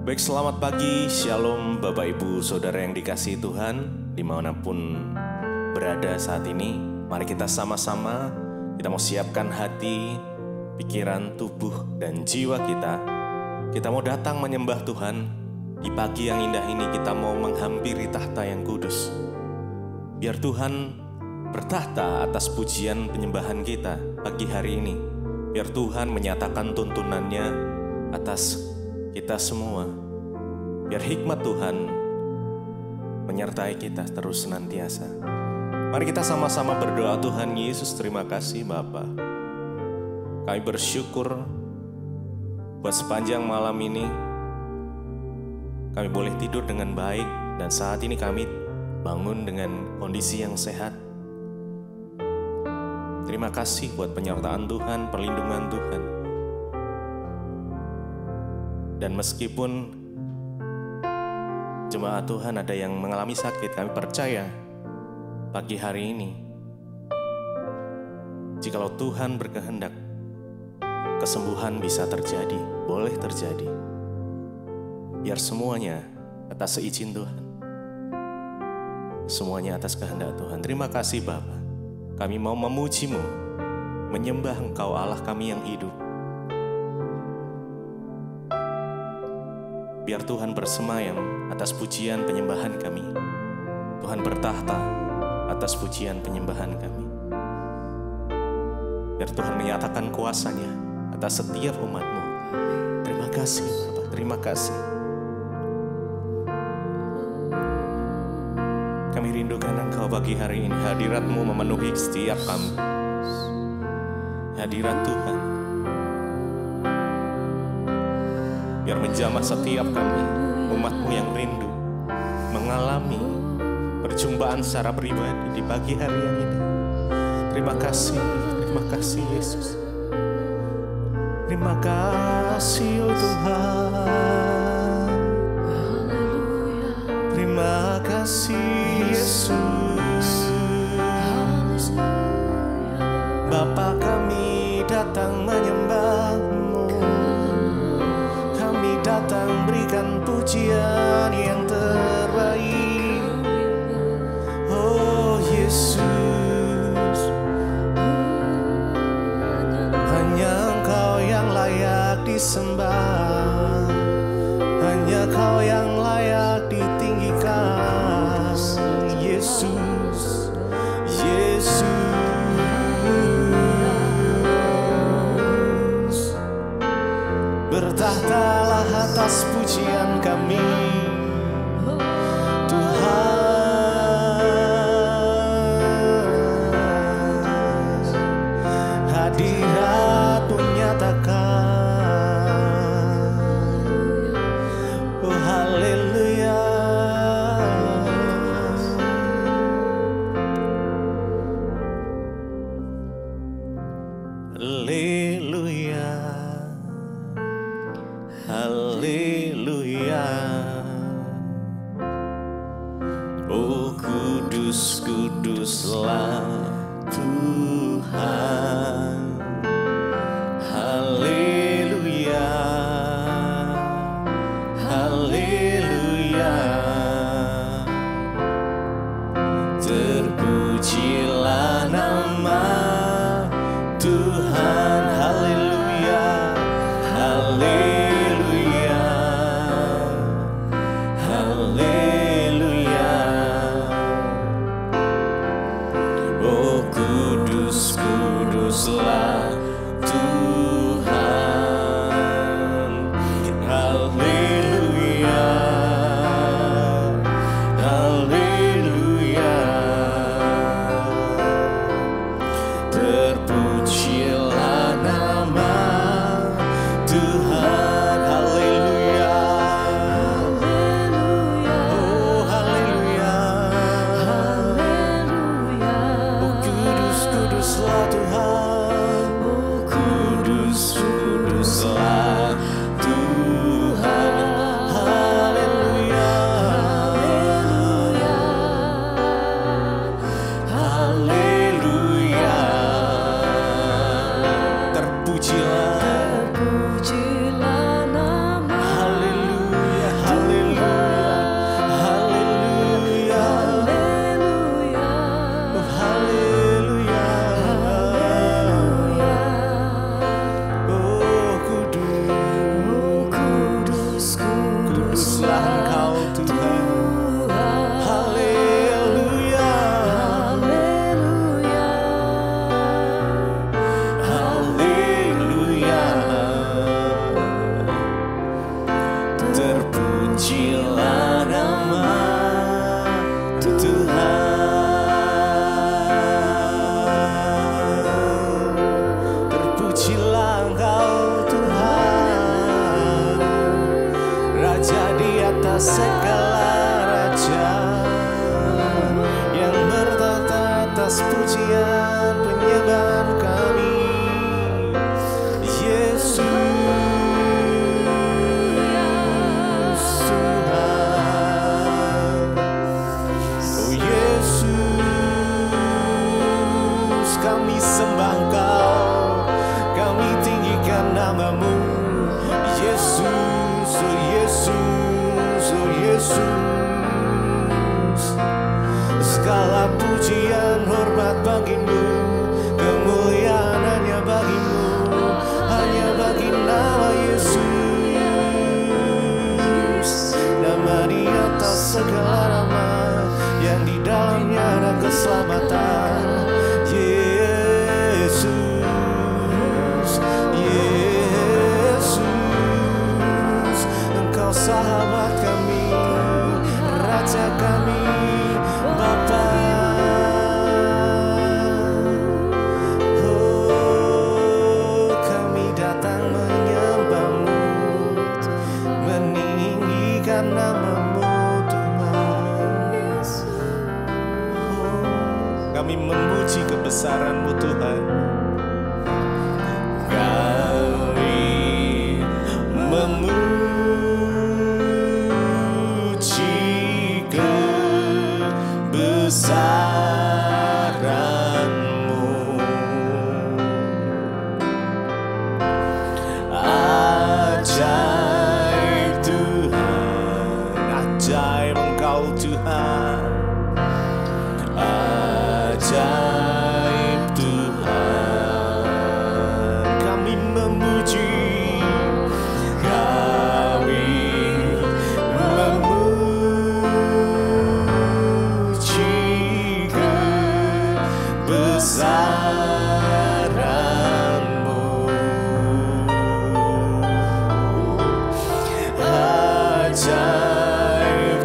Baik, selamat pagi, shalom Bapak Ibu Saudara yang dikasihi Tuhan dimanapun berada saat ini. Mari kita sama-sama, kita mau siapkan hati, pikiran, tubuh, dan jiwa kita. Kita mau datang menyembah Tuhan. Di pagi yang indah ini kita mau menghampiri tahta yang kudus. Biar Tuhan bertahta atas pujian penyembahan kita pagi hari ini. Biar Tuhan menyatakan tuntunannya atas kita semua. Biar hikmat Tuhan menyertai kita terus senantiasa. Mari kita sama-sama berdoa. Tuhan Yesus, terima kasih Bapa. Kami bersyukur buat sepanjang malam ini kami boleh tidur dengan baik. Dan saat ini kami bangun dengan kondisi yang sehat. Terima kasih buat penyertaan Tuhan, perlindungan Tuhan. Dan meskipun jemaat Tuhan ada yang mengalami sakit, kami percaya pagi hari ini, jikalau Tuhan berkehendak, kesembuhan bisa terjadi, boleh terjadi. Biar semuanya atas seizin Tuhan, semuanya atas kehendak Tuhan. Terima kasih Bapa. Kami mau memuji-Mu, menyembah Engkau Allah kami yang hidup. Biar Tuhan bersemayam atas pujian penyembahan kami. Tuhan bertahta atas pujian penyembahan kami. Biar Tuhan menyatakan kuasa-Nya atas setiap umat-Mu. Terima kasih Bapak, terima kasih. Kami rindukan Engkau pagi hari ini. Hadirat-Mu memenuhi setiap kami. Hadirat Tuhan biar menjamah setiap kami, umat-Mu yang rindu mengalami perjumpaan secara pribadi di pagi hari yang ini. Terima kasih Yesus. Terima kasih oh Tuhan. Terima kasih Yesus. Bapa, kami datang menyembah-Mu. Kami datang berikan pujian yang terbaik. Oh Yesus, hanya Engkau yang layak disembah, hanya Kau yang layak ditinggikan. Yesus, Yesus, bertahtalah atas pujian kami, Tuhan. Hadirat-Mu nyatakan, oh haleluya. Haleluya. Haleluya. Oh kudus, kuduslah Tuhan. Haleluya. Haleluya. Terpujilah nama Tuhan. Haleluya. Haleluya. Haleluya. Oh kudus, kuduslah Tuhan. Haleluya. Haleluya. Terpujilah nama Tuhan. Haleluya. Oh haleluya. Oh kudus, kuduslah Tuhan. Oh kudus, kuduslah Tuhan. Haleluya. Haleluya. Terpujilah atas segala raja, yang bertata atas pujian penyembahan kami. Yesus Tuhan, oh Yesus, kami sembah Engkau, kami tinggikan namamu. Yesus, oh Yesus, oh Yesus, segala pujian hormat bagimu, kemuliaan hanya bagimu, hanya bagi nama Yesus. Nama di atas segala nama, yang di dalamnya ada keselamatan. Yesus, Yesus, Engkau sahabat kami, Raja kami, Bapa. Oh, kami datang menyembahmu, meninggikan namamu Tuhan. Oh, kami memuji kebesaran-Mu Tuhan. Kami memuji kebesaran-Mu. Ajaib Tuhan, ajaib Engkau Tuhan, ajaib Tuhan. Kami memuji, kami memuji kebesaran-Mu. Ajaib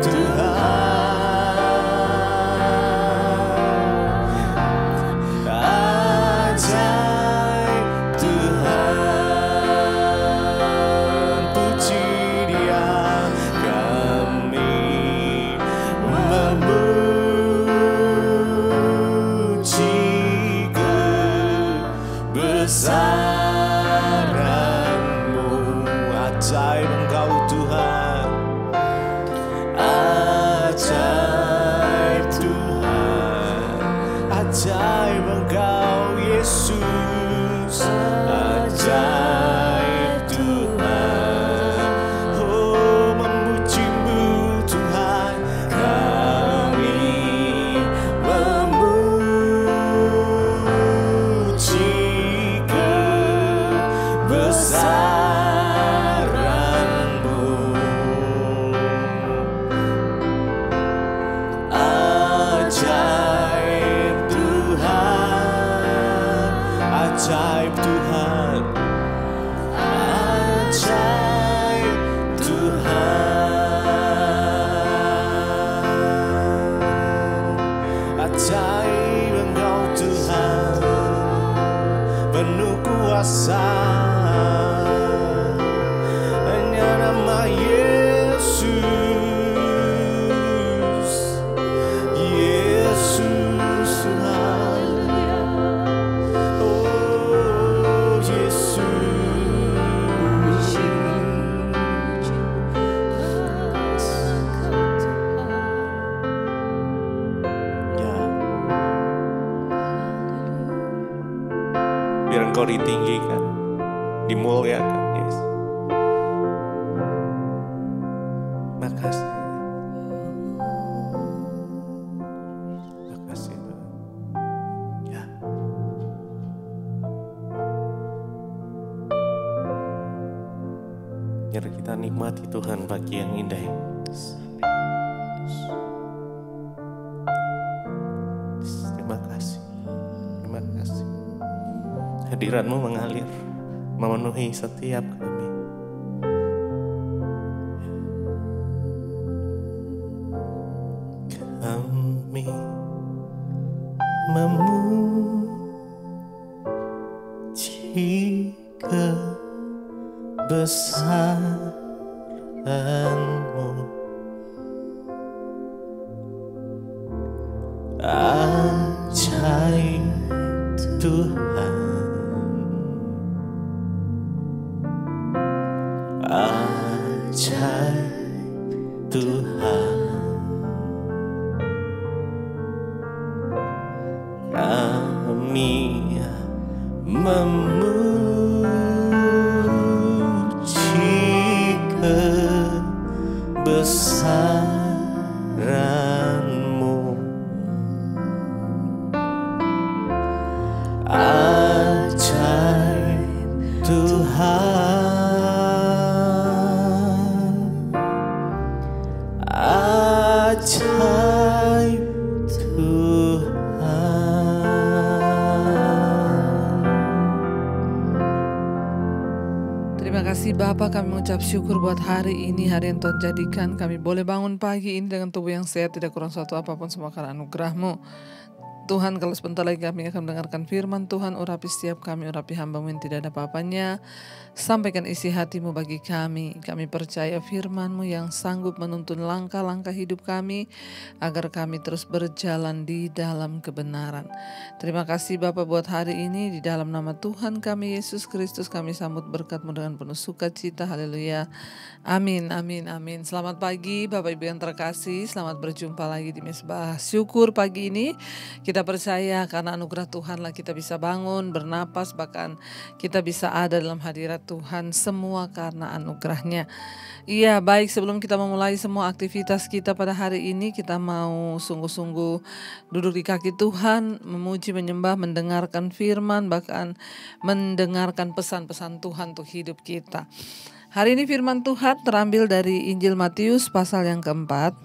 Tuhan, ajaib Tuhan, puji Dia. Kami memuji kebesaran-Mu. Ajaib Engkau Tuhan, ajaib Tuhan, ajaib Engkau Yesus, ajaib Tuhan. Oh, memuji-Mu Tuhan, kami memuji kebesaran-Mu. Ajaib Tuhan, ajaib Tuhan, ajaib Tuhan, ajaib Engkau Tuhan, penuh kuasa. Hanya nama Yesus, Yesus Tuhan. Oh Yesus, ya, biar Engkau ditinggikan, dimuliakan, Yesus. Makasih, makasih Tuhan. Ya, biar kita nikmati Tuhan pagi yang indah ini. Terima kasih, terima kasih. Hadirat-Mu mengalir, memenuhi setiap kami. Kami memuji kebesaran-Mu. ajaib Tuhan, ajaib Tuhan. Kami memuji kebesaran-Mu, ajaib Tuhan, ajaib Tuhan. Terima kasih Bapa, kami mengucap syukur buat hari ini, hari yang Tuhan jadikan. Kami boleh bangun pagi ini dengan tubuh yang sehat, tidak kurang suatu apapun, semua karena anugerah-Mu. Tuhan, kalau sebentar lagi kami akan mendengarkan firman Tuhan, urapi setiap kami, urapi hamba-Mu yang tidak ada apa-apanya. Sampaikan isi hati-Mu bagi kami. Kami percaya firman-Mu yang sanggup menuntun langkah-langkah hidup kami, agar kami terus berjalan di dalam kebenaran. Terima kasih Bapa buat hari ini, di dalam nama Tuhan kami Yesus Kristus kami sambut berkat-Mu dengan penuh sukacita. Haleluya. Amin, amin, amin. Selamat pagi Bapak Ibu yang terkasih, selamat berjumpa lagi di Mesbah Syukur pagi ini. Kita percaya karena anugerah Tuhanlah kita bisa bangun, bernapas, bahkan kita bisa ada dalam hadirat Tuhan, semua karena anugerah-Nya. Iya, baik, sebelum kita memulai semua aktivitas kita pada hari ini, kita mau sungguh-sungguh duduk di kaki Tuhan, memuji, menyembah, mendengarkan firman, bahkan mendengarkan pesan-pesan Tuhan untuk hidup kita. Hari ini firman Tuhan terambil dari Injil Matius pasal yang keempat.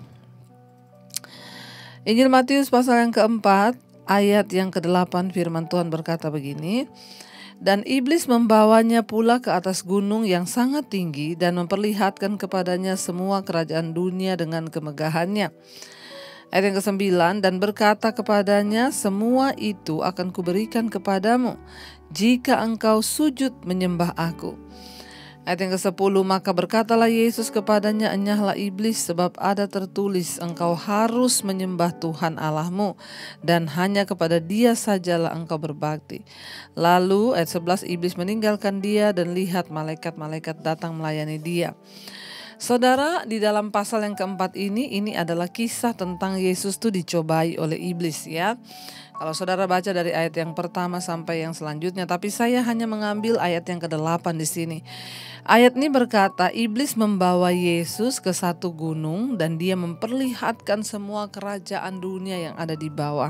Injil Matius pasal yang keempat, ayat yang ke-8, firman Tuhan berkata begini. Dan iblis membawanya pula ke atas gunung yang sangat tinggi dan memperlihatkan kepadanya semua kerajaan dunia dengan kemegahannya. Ayat yang ke-9, dan berkata kepadanya, semua itu akan kuberikan kepadamu jika engkau sujud menyembah aku. Ayat yang ke-10, maka berkatalah Yesus kepadanya, enyahlah iblis, sebab ada tertulis, engkau harus menyembah Tuhan Allahmu, dan hanya kepada Dia sajalah engkau berbakti. Lalu ayat 11, iblis meninggalkan dia, dan lihat malaikat-malaikat datang melayani dia. Saudara, di dalam pasal yang keempat ini adalah kisah tentang Yesus itu dicobai oleh iblis, ya. Kalau saudara baca dari ayat yang pertama sampai yang selanjutnya, tapi saya hanya mengambil ayat yang ke-8 di sini. Ayat ini berkata, iblis membawa Yesus ke satu gunung dan dia memperlihatkan semua kerajaan dunia yang ada di bawah.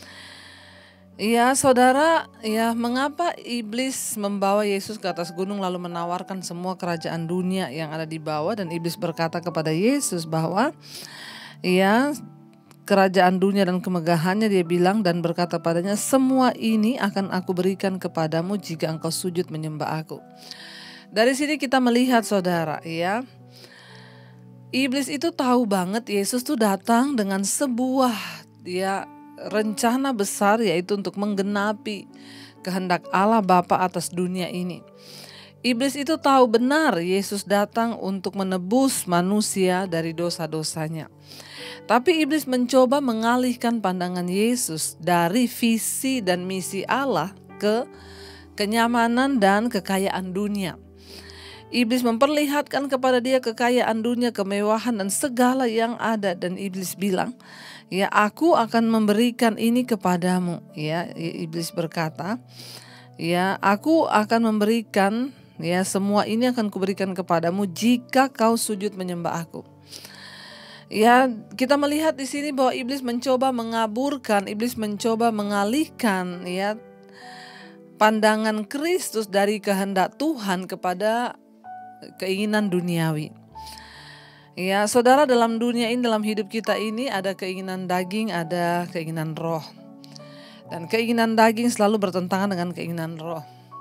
Ya, saudara, ya, mengapa iblis membawa Yesus ke atas gunung lalu menawarkan semua kerajaan dunia yang ada di bawah, dan iblis berkata kepada Yesus bahwa ya, kerajaan dunia dan kemegahannya, dia bilang dan berkata padanya, semua ini akan aku berikan kepadamu jika engkau sujud menyembah aku. Dari sini kita melihat saudara, ya, iblis itu tahu banget Yesus tuh datang dengan sebuah rencana besar, yaitu untuk menggenapi kehendak Allah Bapa atas dunia ini. Iblis itu tahu benar Yesus datang untuk menebus manusia dari dosa-dosanya. Tapi iblis mencoba mengalihkan pandangan Yesus dari visi dan misi Allah ke kenyamanan dan kekayaan dunia. Iblis memperlihatkan kepada dia kekayaan dunia, kemewahan dan segala yang ada, dan iblis bilang, ya, aku akan memberikan ini kepadamu. Ya, iblis berkata, ya, aku akan memberikan, ya, semua ini akan kuberikan kepadamu jika kau sujud menyembah aku. Ya, kita melihat di sini bahwa iblis mencoba mengaburkan, iblis mencoba mengalihkan, ya, pandangan Kristus dari kehendak Tuhan kepada keinginan duniawi. Ya, saudara, dalam dunia ini, dalam hidup kita ini ada keinginan daging, ada keinginan roh. Dan keinginan daging selalu bertentangan dengan keinginan roh.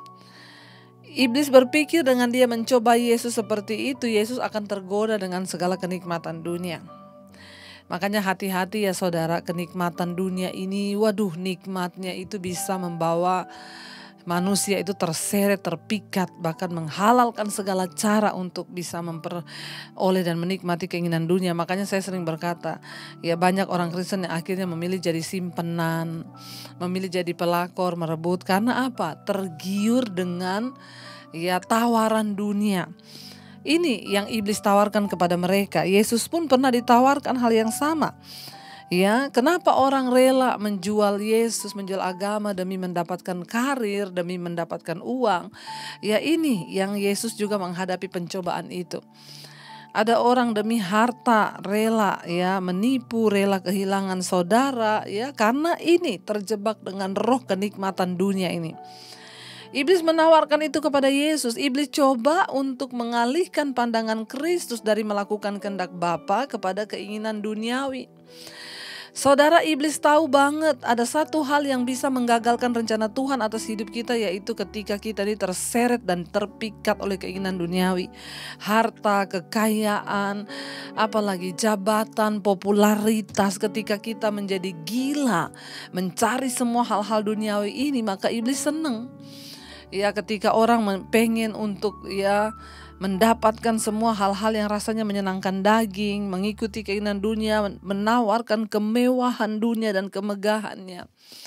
Iblis berpikir dengan dia mencoba Yesus seperti itu, Yesus akan tergoda dengan segala kenikmatan dunia. Makanya hati-hati ya saudara, kenikmatan dunia ini, waduh, nikmatnya itu bisa membawa manusia itu terseret, terpikat, bahkan menghalalkan segala cara untuk bisa memperoleh dan menikmati keinginan dunia. Makanya saya sering berkata, ya banyak orang Kristen yang akhirnya memilih jadi simpenan, memilih jadi pelakor, merebut. Karena apa? Tergiur dengan ya tawaran dunia. Ini yang iblis tawarkan kepada mereka. Yesus pun pernah ditawarkan hal yang sama. Ya, kenapa orang rela menjual Yesus, menjual agama demi mendapatkan karir, demi mendapatkan uang? Ya, ini yang Yesus juga menghadapi pencobaan itu. Ada orang demi harta rela ya menipu, rela kehilangan saudara ya karena ini terjebak dengan roh kenikmatan dunia ini. Iblis menawarkan itu kepada Yesus. Iblis coba untuk mengalihkan pandangan Kristus dari melakukan kehendak Bapa kepada keinginan duniawi. Saudara, iblis tahu banget ada satu hal yang bisa menggagalkan rencana Tuhan atas hidup kita, yaitu ketika kita ini terseret dan terpikat oleh keinginan duniawi. Harta, kekayaan, apalagi jabatan, popularitas. Ketika kita menjadi gila mencari semua hal-hal duniawi ini, maka iblis senang. Ya, ketika orang pengen untuk ya mendapatkan semua hal-hal yang rasanya menyenangkan daging, mengikuti keinginan dunia, menawarkan kemewahan dunia dan kemegahannya.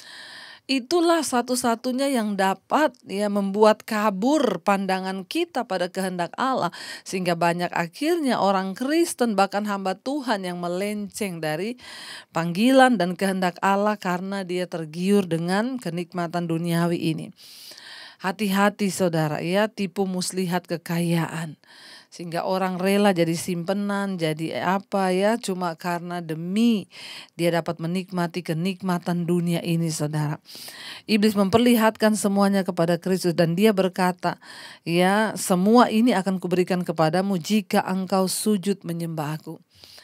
Itulah satu-satunya yang dapat ya membuat kabur pandangan kita pada kehendak Allah, sehingga banyak akhirnya orang Kristen bahkan hamba Tuhan yang melenceng dari panggilan dan kehendak Allah karena dia tergiur dengan kenikmatan duniawi ini. Hati-hati saudara ya, tipu muslihat kekayaan. Sehingga orang rela jadi simpenan, jadi apa ya, cuma karena demi dia dapat menikmati kenikmatan dunia ini saudara. Iblis memperlihatkan semuanya kepada Kristus dan dia berkata, ya semua ini akan kuberikan kepadamu jika engkau sujud menyembah aku.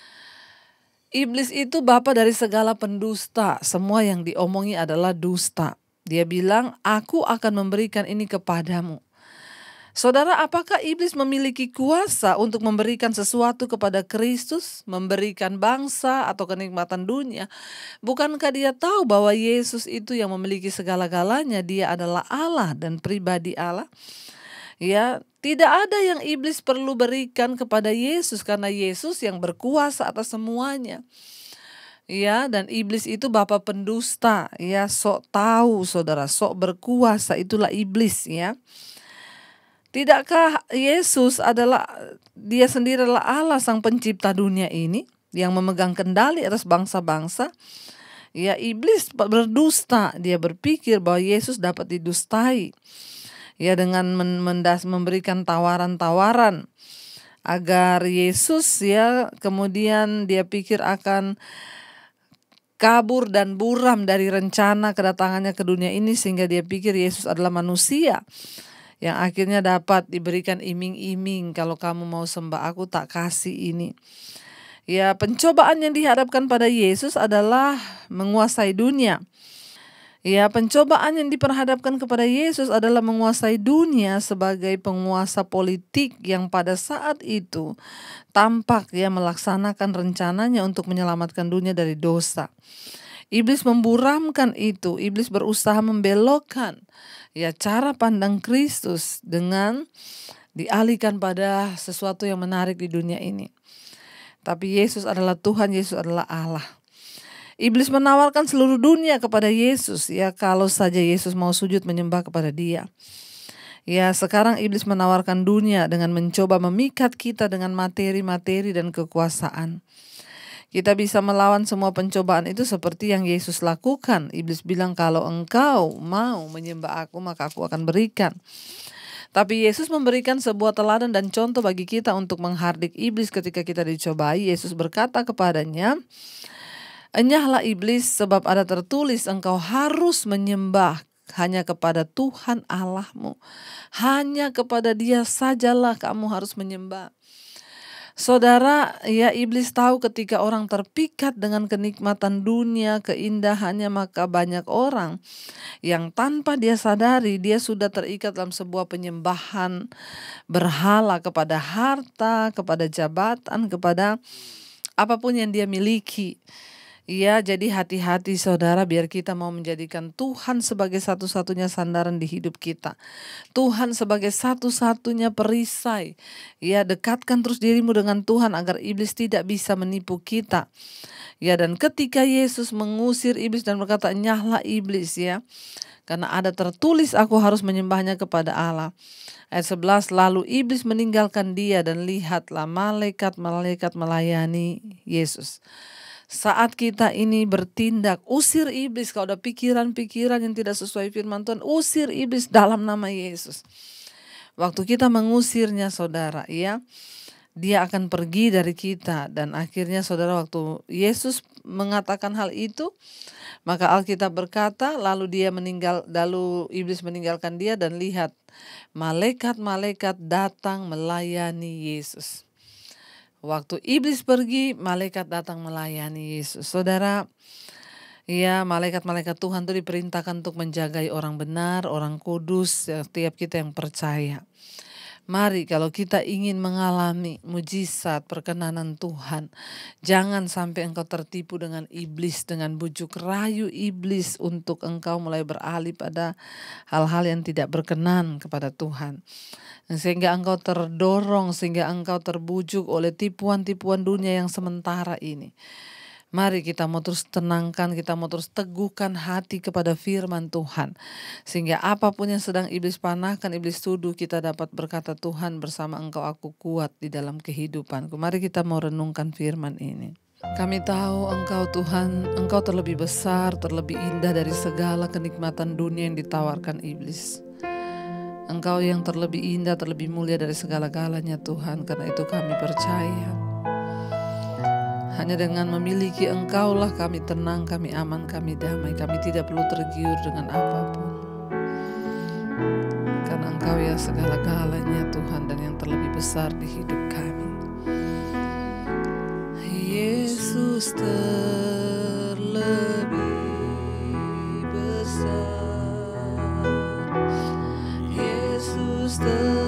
Iblis itu bapa dari segala pendusta, semua yang diomongi adalah dusta. Dia bilang, aku akan memberikan ini kepadamu. Saudara, apakah iblis memiliki kuasa untuk memberikan sesuatu kepada Kristus, memberikan bangsa atau kenikmatan dunia? Bukankah dia tahu bahwa Yesus itu yang memiliki segala-galanya, dia adalah Allah dan pribadi Allah? Ya, tidak ada yang iblis perlu berikan kepada Yesus karena Yesus yang berkuasa atas semuanya. Ya, dan iblis itu bapa pendusta, ya sok tahu saudara, sok berkuasa, itulah iblis ya. Tidakkah Yesus dia sendiri adalah Allah sang pencipta dunia ini yang memegang kendali atas bangsa-bangsa? Ya, iblis berdusta, dia berpikir bahwa Yesus dapat didustai. Ya, dengan memberikan tawaran-tawaran agar Yesus ya kemudian dia pikir akan kabur dan buram dari rencana kedatangannya ke dunia ini, sehingga dia pikir Yesus adalah manusia yang akhirnya dapat diberikan iming-iming, kalau kamu mau sembah aku tak kasih ini. Ya, pencobaan yang dihadapkan pada Yesus adalah menguasai dunia. Ya, pencobaan yang diperhadapkan kepada Yesus adalah menguasai dunia sebagai penguasa politik yang pada saat itu tampak ya melaksanakan rencananya untuk menyelamatkan dunia dari dosa. Iblis memburamkan itu, iblis berusaha membelokkan ya cara pandang Kristus dengan dialihkan pada sesuatu yang menarik di dunia ini. Tapi Yesus adalah Tuhan, Yesus adalah Allah. Iblis menawarkan seluruh dunia kepada Yesus ya kalau saja Yesus mau sujud menyembah kepada dia. Ya, sekarang iblis menawarkan dunia dengan mencoba memikat kita dengan materi-materi dan kekuasaan. Kita bisa melawan semua pencobaan itu seperti yang Yesus lakukan. Iblis bilang, kalau engkau mau menyembah aku maka aku akan berikan. Tapi Yesus memberikan sebuah teladan dan contoh bagi kita untuk menghardik iblis ketika kita dicobai. Yesus berkata kepadanya, enyahlah iblis, sebab ada tertulis engkau harus menyembah hanya kepada Tuhan Allahmu. Hanya kepada Dia sajalah kamu harus menyembah. Saudara, ya iblis tahu ketika orang terpikat dengan kenikmatan dunia, keindahannya, maka banyak orang yang tanpa dia sadari dia sudah terikat dalam sebuah penyembahan berhala kepada harta, kepada jabatan, kepada apapun yang dia miliki. Iya, jadi hati-hati saudara, biar kita mau menjadikan Tuhan sebagai satu-satunya sandaran di hidup kita. Tuhan sebagai satu-satunya perisai. Ya, dekatkan terus dirimu dengan Tuhan agar iblis tidak bisa menipu kita. Ya, dan ketika Yesus mengusir iblis dan berkata, "Nyahlah iblis," ya. Karena ada tertulis, "Aku harus menyembahnya kepada Allah." Ayat 11, lalu iblis meninggalkan dia dan lihatlah malaikat-malaikat melayani Yesus. Saat kita ini bertindak, usir iblis. Kalau ada pikiran-pikiran yang tidak sesuai firman Tuhan, usir iblis dalam nama Yesus. Waktu kita mengusirnya saudara, ya, dia akan pergi dari kita. Dan akhirnya saudara, waktu Yesus mengatakan hal itu, maka Alkitab berkata, lalu iblis meninggalkan dia dan lihat malaikat-malaikat datang melayani Yesus. Waktu iblis pergi, malaikat datang melayani Yesus. Saudara, ya, malaikat-malaikat Tuhan itu diperintahkan untuk menjagai orang benar, orang kudus, setiap kita yang percaya. Mari kalau kita ingin mengalami mujizat perkenanan Tuhan, jangan sampai engkau tertipu dengan iblis, dengan bujuk rayu iblis untuk engkau mulai beralih pada hal-hal yang tidak berkenan kepada Tuhan. Sehingga engkau terdorong, sehingga engkau terbujuk oleh tipuan-tipuan dunia yang sementara ini. Mari kita mau terus tenangkan, kita mau terus teguhkan hati kepada firman Tuhan. Sehingga apapun yang sedang iblis panahkan, iblis tuduh, kita dapat berkata, "Tuhan, bersama Engkau aku kuat di dalam kehidupanku." Mari kita mau renungkan firman ini. Kami tahu Engkau Tuhan, Engkau terlebih besar, terlebih indah dari segala kenikmatan dunia yang ditawarkan iblis. Engkau yang terlebih indah, terlebih mulia dari segala-galanya Tuhan. Karena itu kami percaya, hanya dengan memiliki Engkaulah kami tenang, kami aman, kami damai. Kami tidak perlu tergiur dengan apapun. Karena Engkau ya segala-galanya Tuhan, dan yang terlebih besar di hidup kami. Yesus terlebih besar. Yesus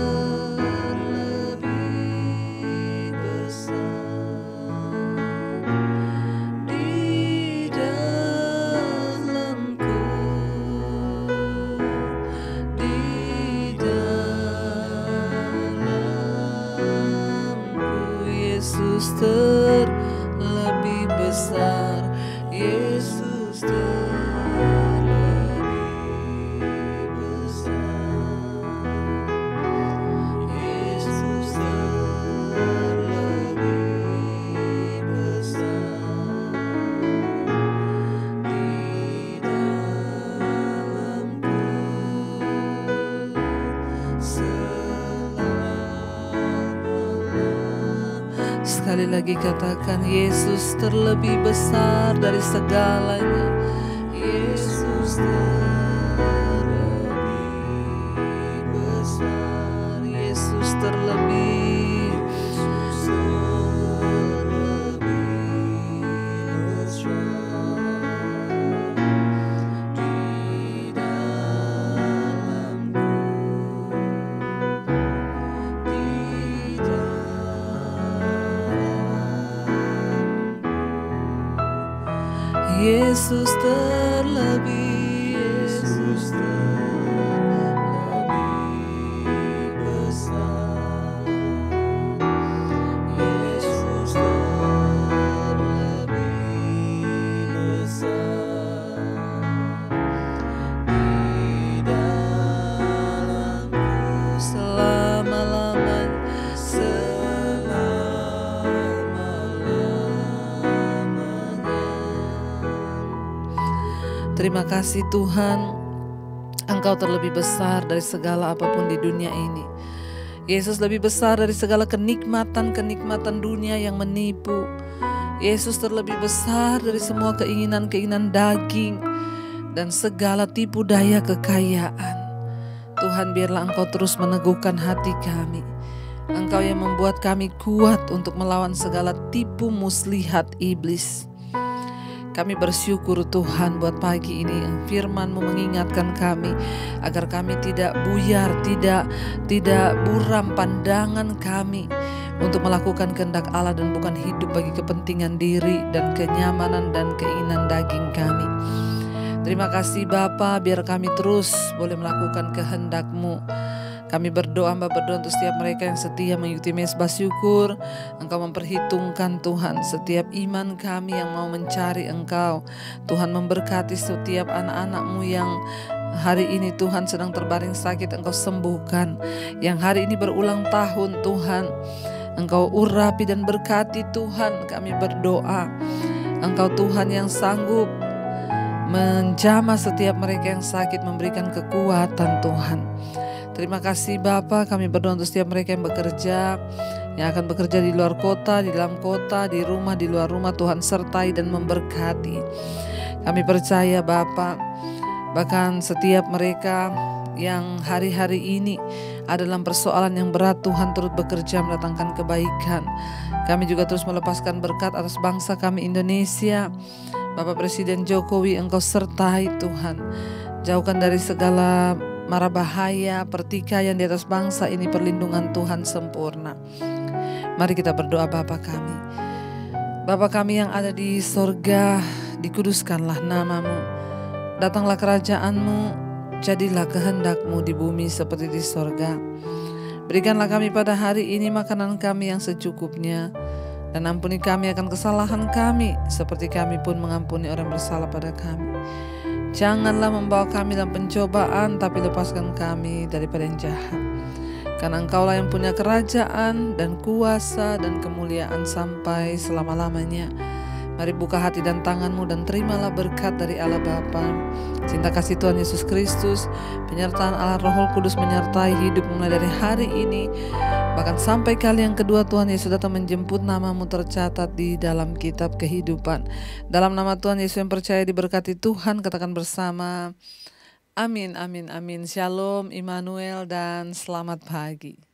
terlebih besar di dalamku, di dalamku. Yesus terlebih besar, Yesus sekali lagi katakan, Yesus terlebih besar dari segalanya. Yesus terlebih besar. Yesus terlebih di dalamku, di Yesus terlebih, Yesus terlebih besar. Yesus terlebih besar di dalamku selama-lamanya. Terima kasih Tuhan, Engkau terlebih besar dari segala apapun di dunia ini. Yesus lebih besar dari segala kenikmatan-kenikmatan dunia yang menipu. Yesus terlebih besar dari semua keinginan-keinginan daging dan segala tipu daya kekayaan. Tuhan, biarlah Engkau terus meneguhkan hati kami. Engkau yang membuat kami kuat untuk melawan segala tipu muslihat iblis. Kami bersyukur Tuhan buat pagi ini firman-Mu mengingatkan kami agar kami tidak buyar, tidak buram pandangan kami untuk melakukan kehendak Allah dan bukan hidup bagi kepentingan diri dan kenyamanan dan keinginan daging kami. Terima kasih Bapa, biar kami terus boleh melakukan kehendak-Mu. Kami berdoa untuk setiap mereka yang setia mengikuti mesbah syukur. Engkau memperhitungkan Tuhan setiap iman kami yang mau mencari Engkau. Tuhan memberkati setiap anak-anak-Mu yang hari ini Tuhan sedang terbaring sakit, Engkau sembuhkan. Yang hari ini berulang tahun Tuhan, Engkau urapi dan berkati Tuhan. Kami berdoa Engkau Tuhan yang sanggup menjamah setiap mereka yang sakit, memberikan kekuatan Tuhan. Terima kasih Bapa, kami berdoa untuk setiap mereka yang bekerja, yang akan bekerja di luar kota, di dalam kota, di rumah, di luar rumah. Tuhan sertai dan memberkati. Kami percaya Bapa, bahkan setiap mereka yang hari-hari ini ada dalam persoalan yang berat, Tuhan turut bekerja mendatangkan kebaikan. Kami juga terus melepaskan berkat atas bangsa kami Indonesia. Bapak Presiden Jokowi, Engkau sertai Tuhan. Jauhkan dari segala mara bahaya, pertikaian di atas bangsa ini, perlindungan Tuhan sempurna. Mari kita berdoa. Bapa kami, Bapa kami yang ada di sorga, dikuduskanlah nama-Mu. Datanglah kerajaan-Mu, jadilah kehendak-Mu di bumi seperti di sorga. Berikanlah kami pada hari ini makanan kami yang secukupnya, dan ampuni kami akan kesalahan kami, seperti kami pun mengampuni orang bersalah pada kami. Janganlah membawa kami dalam pencobaan, tapi lepaskan kami daripada yang jahat. Karena Engkaulah yang punya kerajaan dan kuasa dan kemuliaan sampai selama-lamanya. Mari buka hati dan tangan-Mu dan terimalah berkat dari Allah Bapa, cinta kasih Tuhan Yesus Kristus, penyertaan Allah Roh Kudus menyertai hidup mulai dari hari ini, bahkan sampai kali yang kedua Tuhan Yesus datang menjemput. Nama-Mu tercatat di dalam kitab kehidupan. Dalam nama Tuhan Yesus yang percaya diberkati Tuhan, katakan bersama, amin, amin, amin. Shalom, Immanuel, dan selamat pagi.